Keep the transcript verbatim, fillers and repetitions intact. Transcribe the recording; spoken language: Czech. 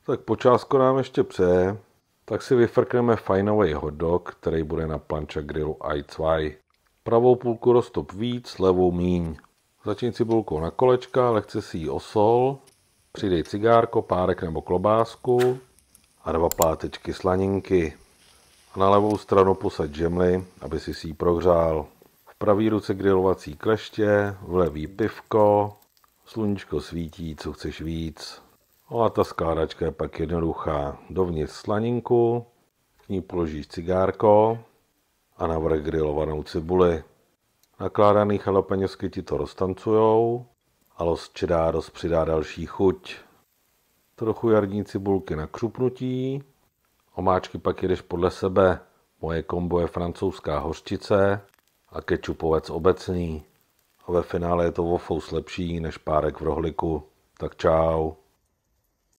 Tak počásko nám ještě přeje, tak si vyfrkneme fajnový hotdog, který bude na plancha grillu I dva. Pravou půlku roztop víc, levou míň. Začni cibulkou na kolečka, lehce si ji osol, přidej cigárko, párek nebo klobásku a dva plátečky slaninky. A na levou stranu posaď žemli, aby si si ji prohřál. V pravý ruce grilovací kleště, v levý pivko, sluníčko svítí, co chceš víc. No a ta skládačka je pak jednoduchá. Dovnitř slaninku, k ní položíš cigárko a navrch grilovanou cibuli. Nakládaný jalapeňosky ti to roztancujou a los chedaros přidá další chuť. Trochu jarní cibulky na křupnutí, omáčky pak jedeš podle sebe. Moje kombo je francouzská hořčice a kečupovec obecný. A ve finále je to o fous lepší než párek v rohlíku. Tak čau.